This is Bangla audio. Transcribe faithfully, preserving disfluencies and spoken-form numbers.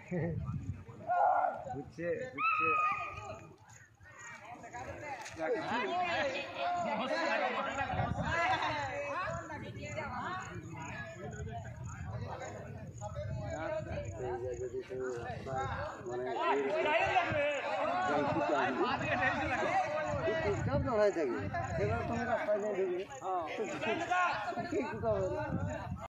ঘুরছে ঘুরছে চুপচাপ দাঁড়ায় থাকি এবার তুমি রাস্তায় যাই দেখবে